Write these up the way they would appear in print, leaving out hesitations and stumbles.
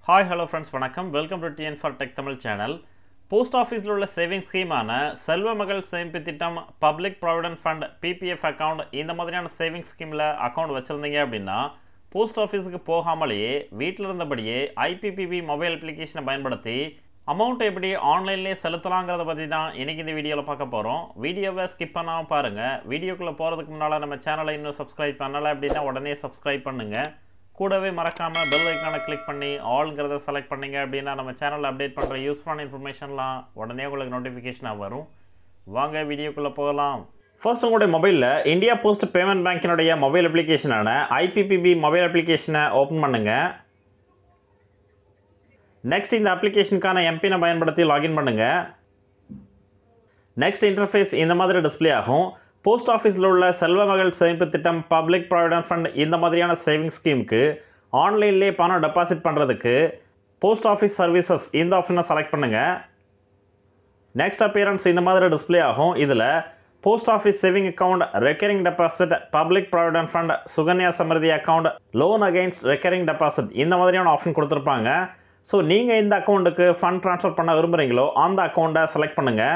Hi, hello friends, வணக்கம். Welcome to TN for Tech Tamil channel. Post office உள்ள savings scheme ஆன selvamagal semippu thittam public provident fund PPF account இந்த மாதிரியான savings schemeல account வச்சிருந்தீங்க அப்படின்னா post officeக்கு போகாமலேயே வீட்ல இருந்தபடியே IPPB mobile application பயன்படுத்தி அமௌண்ட் எப்படி ஆன்லைன்லயே செலுத்தலாம்ங்கறத பத்தி தான் இன்னைக்கு இந்த வீடியோல பார்க்க போறோம். வீடியோவை ஸ்கிப் பண்ணாம பாருங்க. வீடியோக்குள்ள போறதுக்கு முன்னால நம்ம சேனலை இன்னும் subscribe பண்ணல அப்படினா உடனே subscribe பண்ணுங்க. கூடவே மறக்காம பெல் ஐகானை கிளிக் பண்ணி ஆல்ங்கறத செலக்ட் பண்ணீங்க அப்படினா நம்ம சேனல்ல அப்டேட் பண்ற யூஸ்ஃபுல்லான இன்ஃபர்மேஷன்லாம் உடனே உங்களுக்கு நோட்டிஃபிகேஷனா வரும். வாங்க வீடியோக்குள்ள போகலாம். ஃபர்ஸ்ட் உங்களுடைய மொபைல்ல இந்தியா போஸ்ட் பேமெண்ட் பேங்கினுடைய மொபைல் அப்ளிகேஷனான IPPB மொபைல் அப்ளிகேஷனை ஓபன் பண்ணுங்க. நெக்ஸ்ட் இந்த அப்ளிகேஷனுக்கான எம்பினை பயன்படுத்தி லாகின் பண்ணுங்க. நெக்ஸ்ட் இன்டர்ஃபேஸ் இந்த மாதிரி டிஸ்ப்ளே ஆகும். போஸ்ட் ஆஃபீஸில் உள்ள selvamagal semippu thittam public provident fund இந்த மாதிரியான சேவிங்ஸ் ஸ்கீமுக்கு ஆன்லைன்லேயே பணம் டெபாசிட் பண்ணுறதுக்கு போஸ்ட் ஆஃபீஸ் சர்வீசஸ் இந்த ஆப்ஷனை செலக்ட் பண்ணுங்கள். நெக்ஸ்ட் அப்பியரன்ஸ் இந்த மாதிரி டிஸ்ப்ளே ஆகும். இதில் post office saving account, recurring deposit, public provident fund, Sukanya Samriddhi account, loan against recurring deposit இந்த மாதிரியான ஆப்ஷன் கொடுத்துருப்பாங்க. ஸோ நீங்கள் எந்த அக்கௌண்ட்டுக்கு ஃபண்ட் ட்ரான்ஸ்ஃபர் பண்ண விரும்புகிறீங்களோ அந்த அக்கௌண்ட்டை செலக்ட் பண்ணுங்கள்.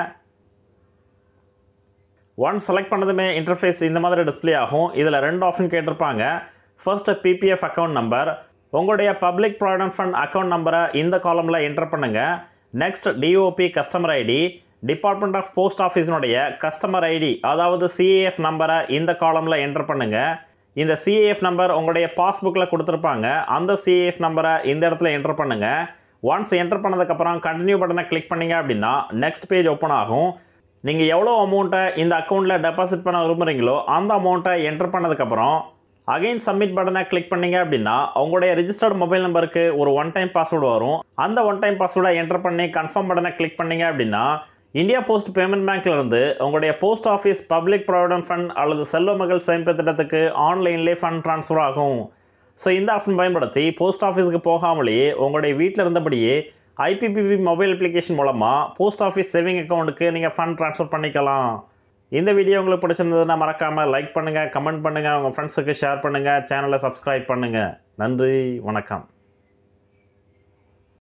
ஒன் செலக்ட் பண்ணதுமே இன்டர்ஃபேஸ் இந்த மாதிரி டிஸ்ப்ளே ஆகும். இதில் ரெண்டு ஆப்ஷன் கேட்டிருப்பாங்க. ஃபர்ஸ்ட் PPF அக்கௌண்ட் நம்பர், உங்களுடைய பப்ளிக் ப்ராவிடென்ட் ஃபண்ட் அக்கௌண்ட் நம்பரை இந்த காலமில் என்டர் பண்ணுங்கள். Next DOP customer ID, department of post ஆஃபீஸினுடைய கஸ்டமர் ஐடி அதாவது CAF நம்பரை இந்த காலமில் என்டர் பண்ணுங்கள். இந்த CAF நம்பர் உங்களுடைய பாஸ்புக்கில் கொடுத்துருப்பாங்க. அந்த CAF நம்பரை இந்த இடத்துல என்டர் பண்ணுங்கள். ஒன்ஸ் என்டர் பண்ணதுக்கப்புறம் கண்டினியூ பட்டனை கிளிக் பண்ணிங்க அப்படின்னா நெக்ஸ்ட் பேஜ் ஓப்பன் ஆகும். நீங்கள் எவ்வளோ அமௌண்ட்டை இந்த அக்கௌண்ட்டில் டெபாசிட் பண்ண விரும்புகிறீங்களோ அந்த அமௌண்ட்டை என்டர் பண்ணதுக்கப்புறம் அகைன் சப்மிட் பட்டனை கிளிக் பண்ணிங்க அப்படின்னா உங்களுடைய ரிஜிஸ்டர்டு மொபைல் நம்பருக்கு ஒரு ஒன் டைம் பாஸ்வேர்டு வரும். அந்த ஒன் டைம் பாஸ்வேர்டை என்டர் பண்ணி கன்ஃபார்ம் பட்டனை கிளிக் பண்ணிங்க அப்படின்னா இந்தியா போஸ்ட் பேமெண்ட் பேங்க்லேருந்து உங்களுடைய post office public provident fund அல்லது selvamagal semippu திட்டத்துக்கு ஆன்லைன்லேயே ஃபண்ட் ட்ரான்ஸ்ஃபர் ஆகும். ஸோ இந்த ஆப்ஷன் பயன்படுத்தி போஸ்ட் ஆஃபீஸுக்கு போகாமலேயே உங்களுடைய வீட்டில் இருந்தபடியே IPPB மொபைல் அப்ளிகேஷன் மூலமாக போஸ்ட் ஆஃபீஸ் சேவிங் அக்கௌண்ட்டுக்கு நீங்கள் ஃபண்ட் ட்ரான்ஸ்ஃபர் பண்ணிக்கலாம். இந்த வீடியோ உங்களுக்கு பிடிச்சிருந்ததுன்னா மறக்காமல் லைக் பண்ணுங்கள், கமெண்ட் பண்ணுங்கள், உங்கள் ஃப்ரெண்ட்ஸுக்கு ஷேர் பண்ணுங்கள், சேனலை சப்ஸ்கிரைப் பண்ணுங்கள். நன்றி, வணக்கம்.